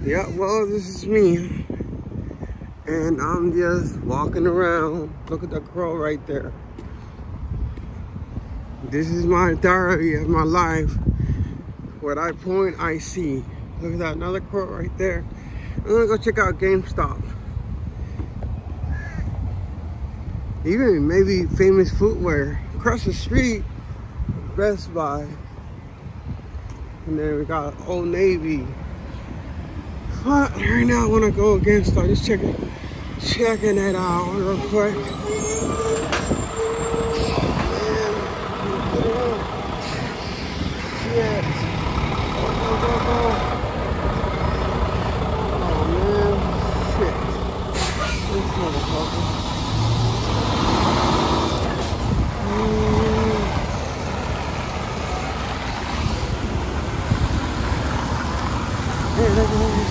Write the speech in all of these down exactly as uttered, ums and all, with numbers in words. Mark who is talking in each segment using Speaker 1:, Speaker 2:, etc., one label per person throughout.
Speaker 1: Yeah, well, this is me. And I'm just walking around. Look at the crow right there. This is my diary of my life. What I point, I see. Look at that, another crow right there. I'm gonna go check out GameStop. Even maybe Famous Footwear. Across the street, Best Buy. And then we got Old Navy. But right now I wanna go GameStop. Just checking, checking it out real quick. Shit. Go, go, go. Oh man, shit. This motherfucker. Mm. Hey, look at this.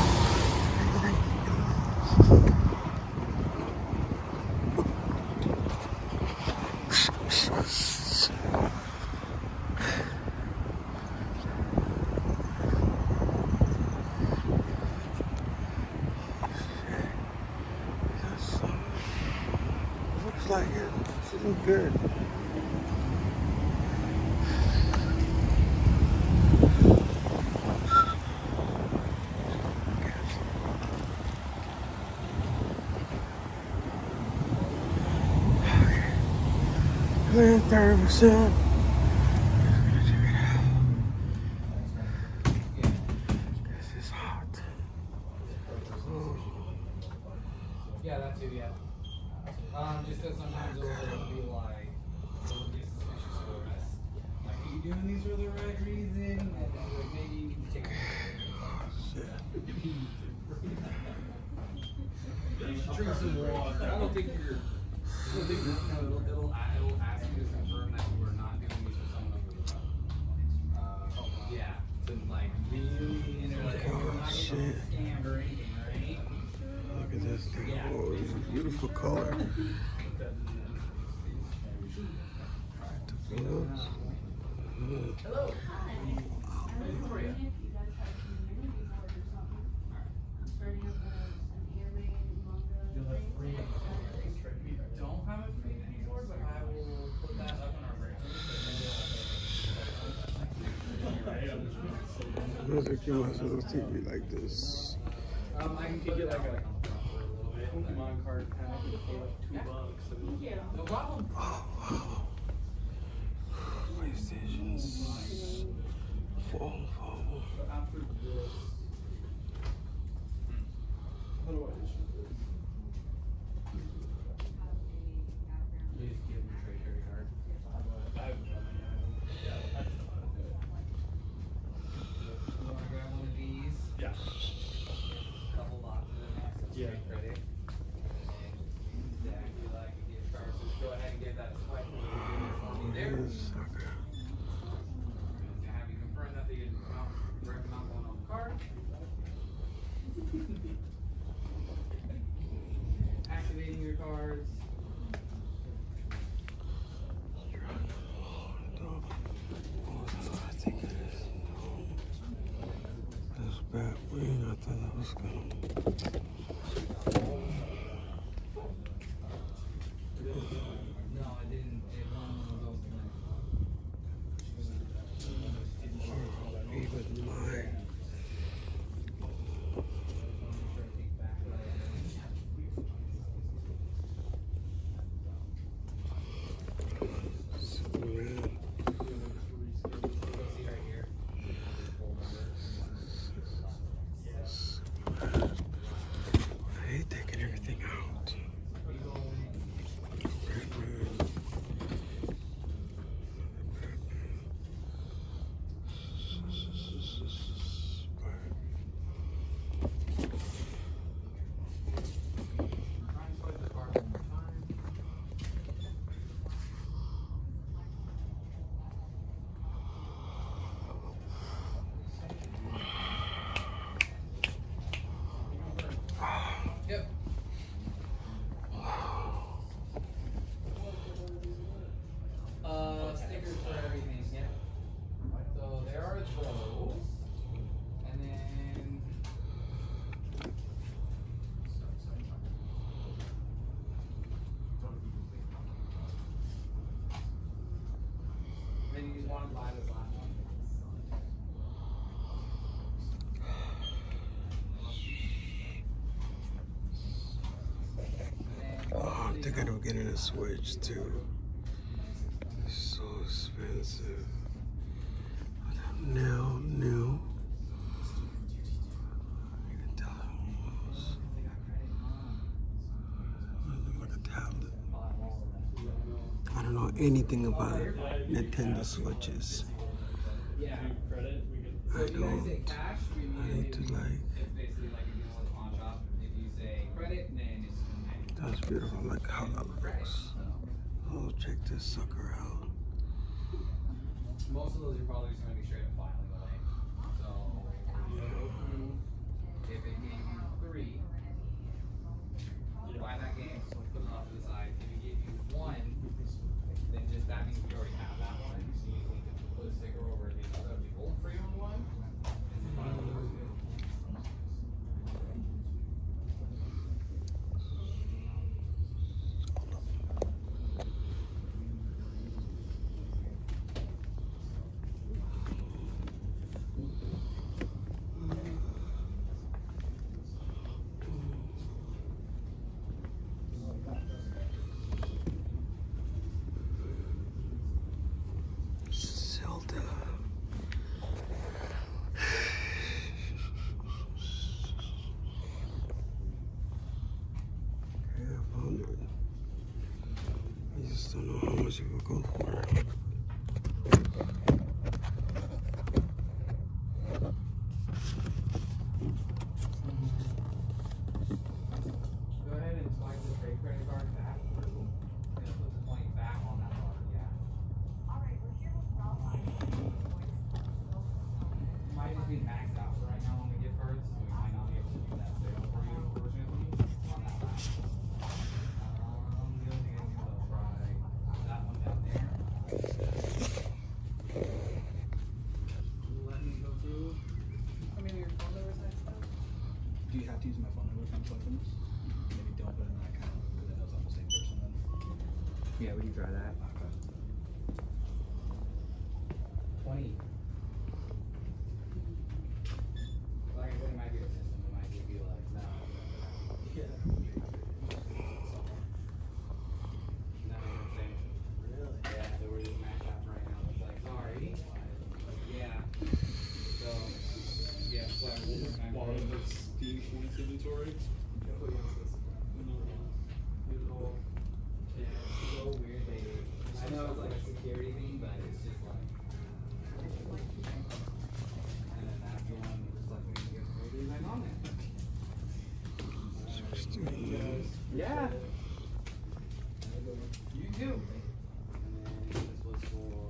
Speaker 1: Like it. This is good. Okay. thirty percent. This is hot. Oh.
Speaker 2: Yeah, that too, yeah. Um, just because sometimes it'll, it'll be like, it'll be suspicious for us. Like, are you doing these for the right reason? And then like, maybe you need to take a You should drink some water. I don't think you're, I don't think you're, no, it'll, it'll, it'll ask you to confirm that you are not doing these for someone over the phone. Uh, yeah, to like, really, you know, like, you're not getting scammed or anything, right?
Speaker 1: Look at this thing. Oh, it's a beautiful color.
Speaker 2: Hello.
Speaker 3: Hi. I was wondering if you guys have some interview boards or something. I'm starting up a, an anime manga thing.
Speaker 2: Don't have a free board, but I will put that up on our brand.
Speaker 1: I'm gonna keep myself T V like this.
Speaker 2: Um, I can put it like a Pokemon card kind of for like two bucks.
Speaker 3: Yeah.
Speaker 2: No problem.
Speaker 1: Oh, wow. PlayStation's full, full.
Speaker 2: So after this, how do I issue this? You just give them a treasury card. I have no idea. Yeah, I just know how to do it. You want to grab one of these? Yeah. Couple boxes in there, so it's
Speaker 4: Yeah.
Speaker 2: straight credit. And exactly like a gift card. So just go ahead and give that a swipe for me there.
Speaker 1: Sucker.
Speaker 2: To have you confirm that the amount, correct amount going on the card. Activating your cards.
Speaker 1: I think it is. That's bad. I thought that was good.
Speaker 2: No, I didn't. It won one of those things.
Speaker 1: Even mine. I hate taking everything out. thinking of getting a Switch too. It's so expensive. Now, new. I can tell it almost. Like a tablet. I don't know anything about Nintendo Switches.
Speaker 2: Yeah.
Speaker 1: I don't. I need to like. That's beautiful. Like how that looks. Oh, check this sucker out.
Speaker 2: Most of those are probably just going to be straight up filing away. So, if it gave you three, you buy that game, put it off to the side. If it gave you one, then just that means you already have that one. So you need to put a sticker over it. That would be old for you on one. And then buy the other two.
Speaker 1: I just don't know how much it will go for.
Speaker 2: Go ahead and swipe the trade credit card back. And put the twenty back on that card, yeah.
Speaker 4: Alright, we're here with Rob.
Speaker 2: Might just be maxed out for right now on the gift cards, so we might not be able to do that sale for you, unfortunately, on that last one. Um, the other thing I do, I'll try that one down there. Let me go through. I mean, your phone number is stuff.
Speaker 5: Do you have to use my phone number if I'm selecting this? Maybe don't put it in that account because it knows I'm the same person then.
Speaker 2: Yeah, we can try that.
Speaker 5: Okay.
Speaker 2: twenty. Like I said, it might be a system, it might be like, no. Yeah. No, I'm saying. Really? Yeah, so we're just maxed out right now. It's like, sorry. Yeah. So, yeah, so I will work my way.
Speaker 5: Steam points inventory.
Speaker 2: Yeah, it's so weird. They, I know it's like a security thing, but it's just like. And then that's the one just like we get maybe like on there. Yeah. You do. And then this was for.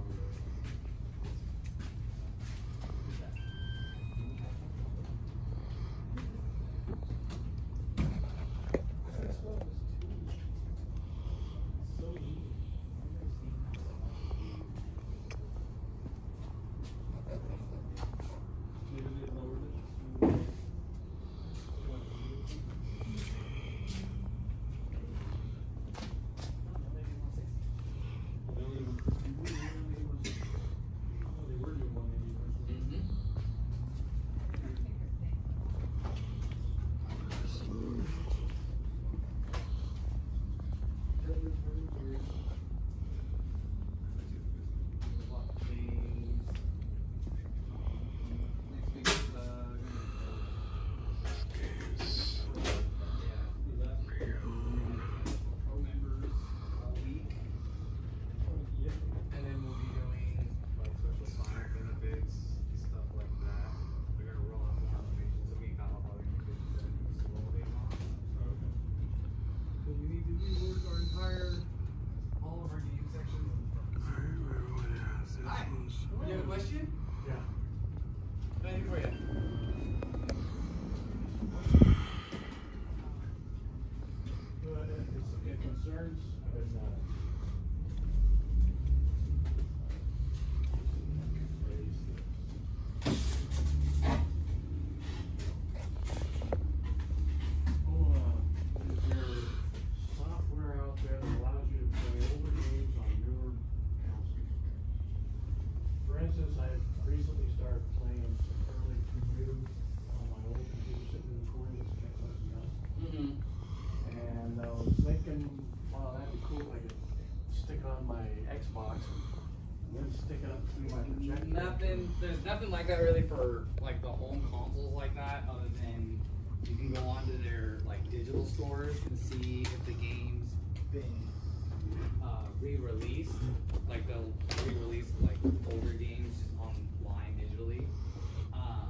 Speaker 4: Xbox. And then stick it up through my projector.
Speaker 2: Nothing. There's nothing like that really for like the home consoles like that, other than you can go onto their like digital stores and see if the game's been uh, re-released. Like they'll re-release like older games just online digitally. Um,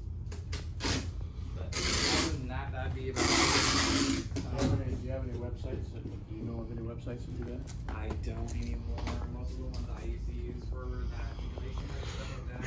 Speaker 2: but other than that, that'd be about.
Speaker 4: Do you have any, do you have any websites? That, do you know of any websites that do that?
Speaker 2: I don't anymore. Most of the ones I used to use for that emulation and stuff like that.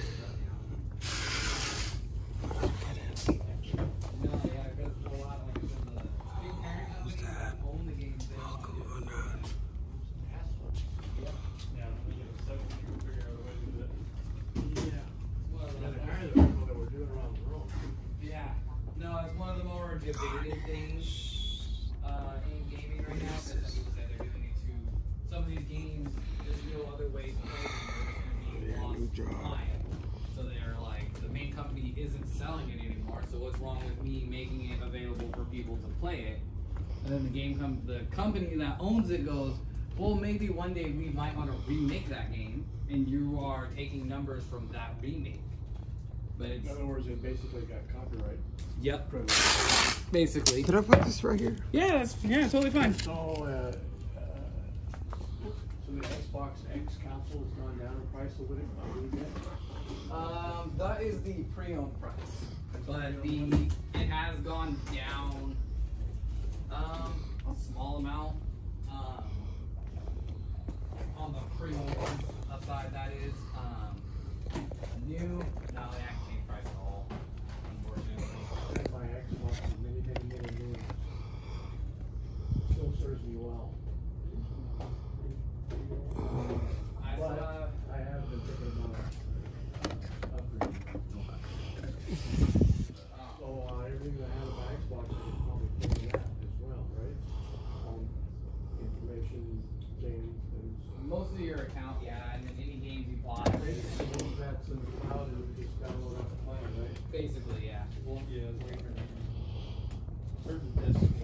Speaker 2: No, yeah, because a lot like I said, the big parent companies that own the games, they don't do it. Yep.
Speaker 4: Yeah, I'm gonna get a second to figure out a way to do that. Yeah.
Speaker 2: Well,
Speaker 4: Yeah,
Speaker 2: that's
Speaker 4: the
Speaker 2: one
Speaker 4: kind
Speaker 2: of
Speaker 4: of
Speaker 2: the-
Speaker 4: people that were doing around the world.
Speaker 2: Yeah. No, it's one of the more debated things uh, in gaming right now. Because some people say they're doing it to some of these games. There's no other way to play them. They're going to be lost behind. So they're like, the main company isn't selling it anymore. So what's wrong with me making it available for people to play it? And then the game com- the company that owns it goes, well, maybe one day we might want to remake that game, and you are taking numbers from that remake. But it's
Speaker 4: In other words, they basically got copyright
Speaker 2: yep,
Speaker 4: privilege.
Speaker 2: basically.
Speaker 1: Could I put this right here?
Speaker 2: Yeah, that's yeah, totally fine.
Speaker 4: So, uh, uh, so the Xbox X console has gone down in price a little bit. What do we get?
Speaker 2: Um, that is the pre-owned price, but the it has gone down um a small amount. Um, on the pre-owned side, that is um new. No, they haven't changed price at all, unfortunately.
Speaker 4: I had my Xbox for many, many, many years. Still serves me well.
Speaker 2: I still
Speaker 4: But
Speaker 2: have.
Speaker 4: I have been thinking about upgrade.
Speaker 2: Um,
Speaker 4: So uh, everything that I have on my Xbox, I can probably put in that as well, right? Um, information, games, things.
Speaker 2: most of your account, yeah, and then any games you bought,
Speaker 4: Basically, once that's in the cloud, it would just download off the plan, right?
Speaker 2: basically, yeah.
Speaker 4: Well, yeah, it's like certain discs